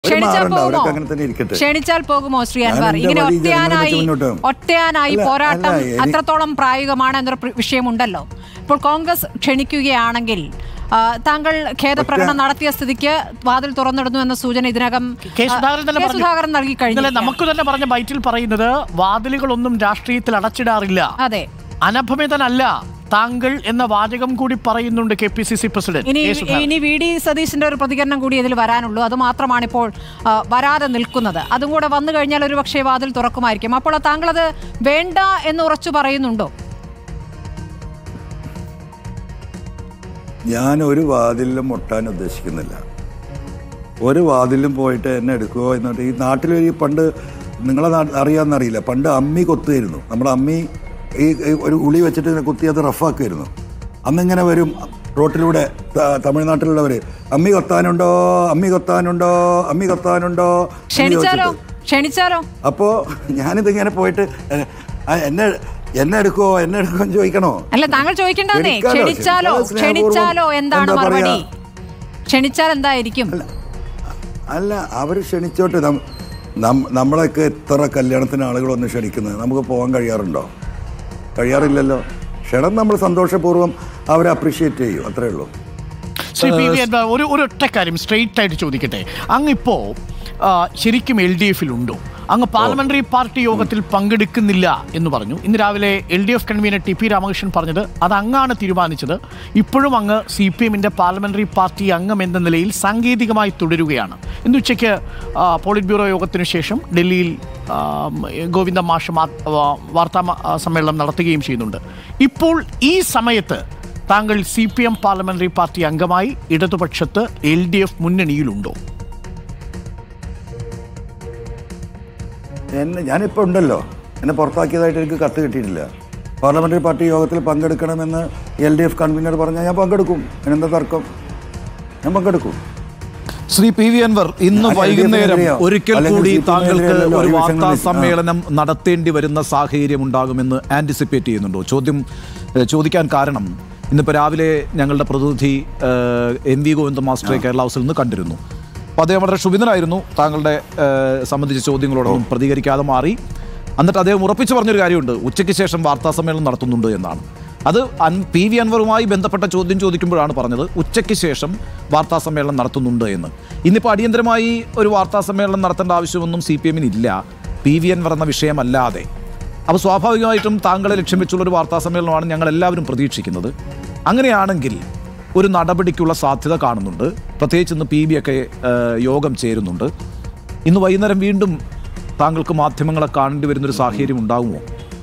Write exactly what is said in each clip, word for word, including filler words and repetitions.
ക്ഷണിച്ചാൽ പോകുമോ ശ്രീ അൻവർ? ഇങ്ങനെ ഒറ്റയാനായി ഒറ്റയാനായി പോരാട്ടം അത്രത്തോളം പ്രായോഗികമാണ് എന്നൊരു വിഷയമുണ്ടല്ലോ. ഇപ്പോൾ കോൺഗ്രസ് ക്ഷണിക്കുകയാണെങ്കിൽ താങ്കൾ ഖേദപ്രകടനം നടത്തിയ സ്ഥിതിക്ക് വാതിൽ തുറന്നിടുന്നു എന്ന സൂചന ഇതിനകം സുധാകരൻ നൽകി കഴിഞ്ഞു. നമുക്ക് തന്നെ പറഞ്ഞ ബൈറ്റിൽ പറയുന്നത് വാതിലുകളൊന്നും രാഷ്ട്രീയത്തിൽ അടച്ചിടാറില്ല. അതെ, അനഭമിതനല്ല താങ്കൾ എന്ന വാചകം കൂടി പറയുന്നുണ്ട് K P C C president. ഇനി ഇനി വി ഡി സതീശന്റെ ഒരു പ്രതികരണം കൂടി ഇതിൽ വരാനുള്ളൂ. അത് മാത്രമാണ് ഇപ്പോൾ വരാതെ നിൽക്കുന്നത്. അതും കൂടെ വന്നു കഴിഞ്ഞാൽ ഒരു പക്ഷേ വാതിൽ തുറക്കുമായിരിക്കും. അപ്പോൾ താങ്കൾ അത് വേണ്ട എന്ന് ഉറച്ചു പറയുന്നുണ്ടോ? ഞാൻ ഒരു വാതിലും മുട്ടാൻ ഉദ്ദേശിക്കുന്നില്ല. ഒരു വാതിലും പോയിട്ട് എന്നെ എടുക്കുമോ എന്നിട്ട് ഈ നാട്ടിൽ ഈ പണ്ട് നിങ്ങളെ അറിയാമെന്നറിയില്ല, പണ്ട് അമ്മി കൊത്തുമായിരുന്നു. നമ്മുടെ അമ്മി ഈ ഒരു ഉളി വെച്ചിട്ട് ഇങ്ങനെ കുത്തി അത് റഫാക്കുമായിരുന്നു. അന്നിങ്ങനെ വരും റോട്ടിലൂടെ തമിഴ്നാട്ടിലുള്ളവർ, അമ്മി കൊത്താനുണ്ടോ അമ്മി കൊത്താനുണ്ടോ അമ്മി കൊത്താനുണ്ടോ ക്ഷണിച്ചാലോ. അപ്പോൾ ഞാനിതിങ്ങനെ പോയിട്ട് എന്നെ എന്നെ എടുക്കോ എന്നെ എടുക്കോ ചോദിക്കണോ? അല്ല, താങ്കൾ ചോദിക്കണ്ടേ? ക്ഷണിച്ചാലോ ക്ഷണിച്ചാലോ എന്താണ് മറുപടി? ക്ഷണിച്ചാൽ എന്തായിരിക്കും? അല്ല, അവർ ക്ഷണിച്ചോട്ടെ. നമ്മളൊക്കെ എത്ര കല്യാണത്തിന് ആളുകളൊന്ന് ക്ഷണിക്കുന്നത് നമുക്ക് പോകാൻ കഴിയാറുണ്ടോ? കഴിയാറില്ലല്ലോ. ക്ഷണം നമ്മൾ സന്തോഷപൂർവ്വം അവരെ അപ്രീഷിയേറ്റ് ചെയ്യും, അത്രേ ഉള്ളൂ. ഒരു ഒരു ഒറ്റ കാര്യം സ്ട്രെയിറ്റ് ആയിട്ട് ചോദിക്കട്ടെ, അങ്ങിപ്പോ ശരിക്കും എൽ ഡി എഫിലുണ്ടോ? അങ്ങ് പാർലമെന്ററി പാർട്ടി യോഗത്തിൽ പങ്കെടുക്കുന്നില്ല എന്ന് പറഞ്ഞു. ഇന്ന് രാവിലെ L D F convener T P Ramakrishnan പറഞ്ഞത് അത് അങ്ങാണ് തീരുമാനിച്ചത്. ഇപ്പോഴും അങ്ങ് സി പി എമ്മിൻ്റെ പാർലമെന്ററി പാർട്ടി അംഗം എന്ന നിലയിൽ സാങ്കേതികമായി തുടരുകയാണ്. ഇന്ന് ഉച്ചയ്ക്ക് പോളിറ്റ് ബ്യൂറോ യോഗത്തിനു ശേഷം ഡൽഹിയിൽ ഗോവിന്ദ മാഷ് വാർത്താ സമ്മേളനം നടത്തുകയും ചെയ്യുന്നുണ്ട്. ഇപ്പോൾ ഈ സമയത്ത് താങ്കൾ C P M parliamentary party അംഗമായി ഇടതുപക്ഷത്ത് എൽ ഡി എഫ് മുന്നണിയിലുണ്ടോ? എന്നെ ഞാനിപ്പോൾ ഉണ്ടല്ലോ, എന്നെ പുറത്താക്കിയതായിട്ട് എനിക്ക് കത്ത് കിട്ടിയിട്ടില്ല. പാർലമെൻ്ററി പാർട്ടി യോഗത്തിൽ പങ്കെടുക്കണമെന്ന് എൽ ഡി എഫ് കൺവീനർ പറഞ്ഞാൽ ഞാൻ പങ്കെടുക്കും. അതിനെന്താ തർക്കം? ഞാൻ പങ്കെടുക്കും. ശ്രീ പി വി അൻവർ, ഇന്ന് വൈകുന്നേരം ഒരിക്കൽ കൂടി താങ്കൾക്ക് ഒരു വാർത്താ സമ്മേളനം നടത്തേണ്ടി വരുന്ന സാഹചര്യം ഉണ്ടാകുമെന്ന് ആൻറ്റിസിപ്പേറ്റ് ചെയ്യുന്നുണ്ടോ? ചോദ്യം ചോദിക്കാൻ കാരണം, ഇന്നിപ്പോൾ രാവിലെ ഞങ്ങളുടെ പ്രതിനിധി എം വി ഗോവിന്ദ മാസ്റ്ററെ കേരള ഹൗസിൽ നിന്ന് കണ്ടിരുന്നു. അപ്പോൾ അദ്ദേഹം വളരെ ക്ഷുഭിതനായിരുന്നു. താങ്കളുടെ സംബന്ധിച്ച ചോദ്യങ്ങളോടൊന്നും പ്രതികരിക്കാതെ മാറി. എന്നിട്ട് അദ്ദേഹം ഉറപ്പിച്ച് പറഞ്ഞൊരു കാര്യമുണ്ട്, ഉച്ചയ്ക്ക് ശേഷം വാർത്താ സമ്മേളനം നടത്തുന്നുണ്ട് എന്നാണ്. അത് അൻ പി വി അൻവറുമായി ബന്ധപ്പെട്ട ചോദ്യം ചോദിക്കുമ്പോഴാണ് പറഞ്ഞത് ഉച്ചയ്ക്ക് ശേഷം വാർത്താ സമ്മേളനം നടത്തുന്നുണ്ട് എന്ന്. ഇന്നിപ്പോൾ അടിയന്തരമായി ഒരു വാർത്താ സമ്മേളനം നടത്തേണ്ട ആവശ്യമൊന്നും സി പി എമ്മിനില്ല, പി വി അൻവർ എന്ന വിഷയമല്ലാതെ. അപ്പോൾ സ്വാഭാവികമായിട്ടും താങ്കളെ ലക്ഷ്യം വെച്ചുള്ളൊരു വാർത്താ സമ്മേളനമാണ് ഞങ്ങളെല്ലാവരും പ്രതീക്ഷിക്കുന്നത്. അങ്ങനെയാണെങ്കിൽ ഒരു നടപടിക്കുള്ള സാധ്യത കാണുന്നുണ്ട്. പ്രത്യേകിച്ച് ഇന്ന് പി ബി ഒക്കെ യോഗം ചേരുന്നുണ്ട്. ഇന്ന് വൈകുന്നേരം വീണ്ടും താങ്കൾക്ക് മാധ്യമങ്ങളെ കാണേണ്ടി വരുന്നൊരു സാഹചര്യം ഉണ്ടാകുമോ?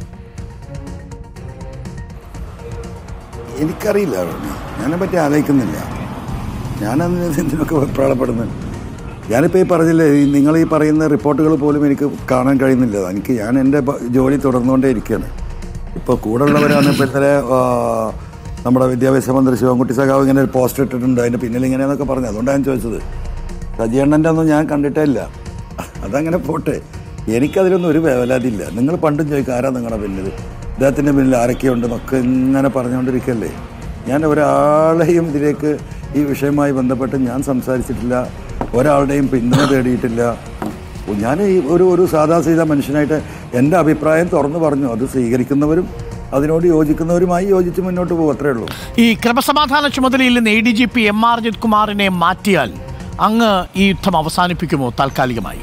എനിക്കറിയില്ല, ഞാനെപ്പറ്റി ആലോചിക്കുന്നില്ല. ഞാനതിന് എന്തിനൊക്കെ വെപ്രാളപ്പെടുന്നത്. ഞാനിപ്പോൾ ഈ പറഞ്ഞില്ലേ, നിങ്ങൾ ഈ പറയുന്ന റിപ്പോർട്ടുകൾ പോലും എനിക്ക് കാണാൻ കഴിയുന്നില്ല. എനിക്ക് ഞാൻ എൻ്റെ ജോലി തുടർന്നുകൊണ്ടേ ഇരിക്കുകയാണ്. ഇപ്പോൾ കൂടുള്ളവരാണ് ഇപ്പോൾ ഇന്നലെ നമ്മുടെ വിദ്യാഭ്യാസ മന്ത്രി ശിവൻകുട്ടി സഖാവ് ഇങ്ങനെ ഒരു പോസ്റ്റർ ഇട്ടിട്ടുണ്ട്, അതിൻ്റെ പിന്നിൽ ഇങ്ങനെയെന്നൊക്കെ പറഞ്ഞു. അതുകൊണ്ടാണ് ഞാൻ ചോദിച്ചത്. സജിയണ്ണൻ്റെ ഒന്നും ഞാൻ കണ്ടിട്ടേ ഇല്ല. അതങ്ങനെ പോട്ടെ, എനിക്കതിലൊന്നും ഒരു വേവലാതില്ല. നിങ്ങൾ പണ്ടും ചോദിക്കുക ആരാ നിങ്ങളുടെ പിന്നിൽ, ഇദ്ദേഹത്തിൻ്റെ പിന്നിൽ ആരൊക്കെയുണ്ടെന്നൊക്കെ ഇങ്ങനെ പറഞ്ഞുകൊണ്ടിരിക്കല്ലേ. ഞാൻ ഒരാളെയും ഇതിലേക്ക് ഈ വിഷയവുമായി ബന്ധപ്പെട്ട് ഞാൻ സംസാരിച്ചിട്ടില്ല, ഒരാളുടെയും പിന്തുണ തേടിയിട്ടില്ല. ഞാൻ ഈ ഒരു ഒരു സാധാ സീതാ മനുഷ്യനായിട്ട് എൻ്റെ അഭിപ്രായം തുറന്നു പറഞ്ഞു. അത് സ്വീകരിക്കുന്നവരും അതിനോട് യോജിക്കുന്നവരുമായി യോജിച്ച് മുന്നോട്ട് പോകും, അത്രേ ഉള്ളൂ. ഈ ക്രമസമാധാന ചുമതലയിൽ നിന്ന് A D G P M R Ajith കുമാറിനെ മാറ്റിയാൽ അങ്ങ് ഈ യുദ്ധം അവസാനിപ്പിക്കുമോ താൽക്കാലികമായി?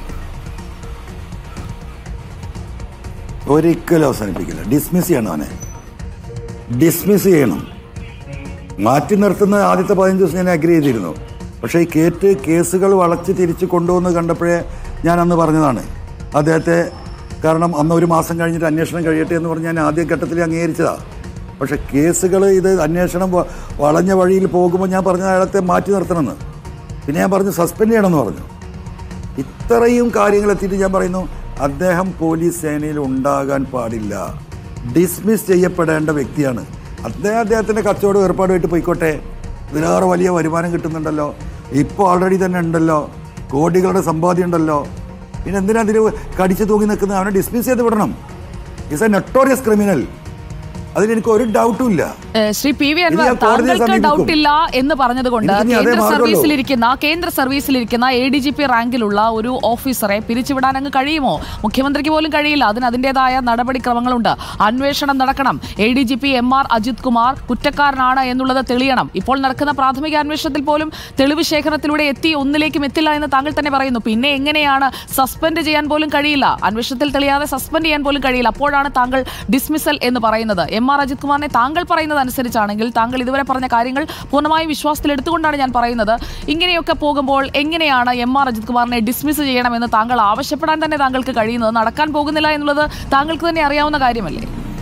ഒരിക്കലും അവസാനിപ്പിക്കില്ല. ഡിസ്മിസ് ചെയ്യണം, അവനെ ഡിസ്മിസ് ചെയ്യണം. മാറ്റി നിർത്തുന്ന ആദ്യത്തെ പതിനഞ്ച് ദിവസം ഞാൻ അഗ്രി ചെയ്തിരുന്നു. പക്ഷേ ഈ കേറ്റ് കേസുകൾ വളച്ച് തിരിച്ച് കൊണ്ടുവന്ന് കണ്ടപ്പോഴേ ഞാൻ അന്ന് പറഞ്ഞതാണ് അദ്ദേഹത്തെ. കാരണം അന്ന് ഒരു മാസം കഴിഞ്ഞിട്ട് അന്വേഷണം കഴിയട്ടെ എന്ന് പറഞ്ഞ് ഞാൻ ആദ്യ ഘട്ടത്തിൽ അംഗീകരിച്ചതാണ്. പക്ഷേ കേസുകൾ ഇത് അന്വേഷണം വളഞ്ഞ വഴിയിൽ പോകുമ്പോൾ ഞാൻ പറഞ്ഞ അയാളത്തെ മാറ്റി നിർത്തണമെന്ന്. പിന്നെ ഞാൻ പറഞ്ഞു സസ്പെൻഡ് ചെയ്യണമെന്ന് പറഞ്ഞു. ഇത്രയും കാര്യങ്ങൾ എത്തിയിട്ട് ഞാൻ പറയുന്നു അദ്ദേഹം പോലീസ് സേനയിൽ ഉണ്ടാകാൻ പാടില്ല, ഡിസ്മിസ് ചെയ്യപ്പെടേണ്ട വ്യക്തിയാണ്. അദ്ദേഹം അദ്ദേഹത്തിൻ്റെ കച്ചവടം ഏർപ്പാടുമായിട്ട് പോയിക്കോട്ടെ. ഇതിലേറെ വലിയ വരുമാനം കിട്ടുന്നുണ്ടല്ലോ, ഇപ്പോൾ ഓൾറെഡി തന്നെ ഉണ്ടല്ലോ, കോടികളുടെ സമ്പാദ്യം ഉണ്ടല്ലോ. പിന്നെ എന്തിനാ അതിൽ കടിച്ചു തൂങ്ങി നിൽക്കുന്നത്? അവനെ ഡിസ്മിസ് ചെയ്ത് വിടണം. Is a notorious criminal. അതിലെനിക്ക് ഒരു ഡൗട്ടും ഇല്ല. ശ്രീ പി വി അൻവർ, താങ്കൾക്ക് ഡൗട്ട് ഇല്ല എന്ന് പറഞ്ഞതുകൊണ്ട് കേന്ദ്ര സർവീസിലിരിക്കുന്ന കേന്ദ്ര സർവീസിലിരിക്കുന്ന എ ഡി ജി പി റാങ്കിലുള്ള ഒരു ഓഫീസറെ പിരിച്ചുവിടാൻ അങ്ങ് കഴിയുമോ? മുഖ്യമന്ത്രിക്ക് പോലും കഴിയില്ല. അതിന് അതിൻ്റെതായ നടപടിക്രമങ്ങളുണ്ട്. അന്വേഷണം നടക്കണം. A D G P M R Ajith Kumar കുറ്റക്കാരനാണ് എന്നുള്ളത് തെളിയണം. ഇപ്പോൾ നടക്കുന്ന പ്രാഥമിക അന്വേഷണത്തിൽ പോലും തെളിവ് ശേഖരണത്തിലൂടെ എത്തി ഒന്നിലേക്കും എത്തില്ല എന്ന് താങ്കൾ തന്നെ പറയുന്നു. പിന്നെ എങ്ങനെയാണ് സസ്പെൻഡ് ചെയ്യാൻ പോലും കഴിയില്ല? അന്വേഷണത്തിൽ തെളിയാതെ സസ്പെൻഡ് ചെയ്യാൻ പോലും കഴിയില്ല. അപ്പോഴാണ് താങ്കൾ ഡിസ്മിസൽ എന്ന് പറയുന്നത്. എം ആർ അജിത് കുമാറിനെ താങ്കൾ പറയുന്നത് അനുസരിച്ചാണെങ്കിൽ, താങ്കൾ ഇതുവരെ പറഞ്ഞ കാര്യങ്ങൾ പൂർണ്ണമായും വിശ്വാസത്തിൽ എടുത്തുകൊണ്ടാണ് ഞാൻ പറയുന്നത്, ഇങ്ങനെയൊക്കെ പോകുമ്പോൾ എങ്ങനെയാണ് എം ആർ അജിത് കുമാറിനെ ഡിസ്മിസ് ചെയ്യണമെന്ന് താങ്കൾ ആവശ്യപ്പെടാൻ തന്നെ താങ്കൾക്ക് കഴിയുന്നത്? നടക്കാൻ പോകുന്നില്ല എന്നുള്ളത് താങ്കൾക്ക് തന്നെ അറിയാവുന്ന കാര്യമല്ലേ?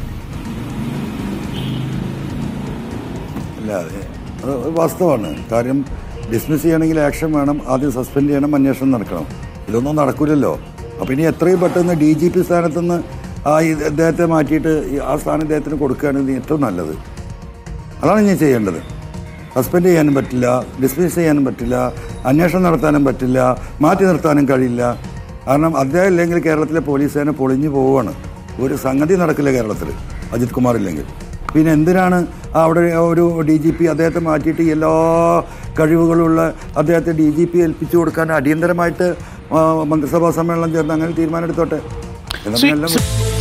അല്ല, അത് വാസ്തവമാണ്. കാര്യം ഡിസ്മിസ് ചെയ്യണമെങ്കിൽ ആക്ഷൻ വേണം, ആദ്യം സസ്പെൻഡ് ചെയ്യണം, അന്വേഷണം നടക്കണം. ഇതൊന്നും നടക്കില്ലല്ലോ. അപ്പോൾ ഇനി എത്രയും പെട്ടെന്ന് ഡി ജി പി സ്ഥാനത്തുനിന്ന് ആ ഇദ്ദേഹത്തെ മാറ്റിയിട്ട് ആ സ്ഥാനം ഇദ്ദേഹത്തിന് കൊടുക്കുകയാണെങ്കിൽ ഏറ്റവും നല്ലത്. അതാണ് ഞാൻ ചെയ്യേണ്ടത്. സസ്പെൻഡ് ചെയ്യാനും പറ്റില്ല, ഡിസ്മിസ് ചെയ്യാനും പറ്റില്ല, അന്വേഷണം നടത്താനും പറ്റില്ല, മാറ്റി നിർത്താനും കഴിയില്ല. കാരണം അദ്ദേഹം ഇല്ലെങ്കിൽ കേരളത്തിലെ പോലീസ് സേന പൊളിഞ്ഞു പോവുകയാണ്. ഒരു സംഗതി നടക്കില്ല കേരളത്തിൽ അജിത് കുമാർ ഇല്ലെങ്കിൽ. പിന്നെ എന്തിനാണ് അവിടെ ഒരു ഡി ജി പി അദ്ദേഹത്തെ മാറ്റിയിട്ട് എല്ലാ കഴിവുകളുള്ള അദ്ദേഹത്തെ ഡി ജി പി ഏൽപ്പിച്ചു കൊടുക്കാൻ അടിയന്തരമായിട്ട് മന്ത്രിസഭാ സമ്മേളനം ചേർന്ന് അങ്ങനെ തീരുമാനം എടുത്തോട്ടെ.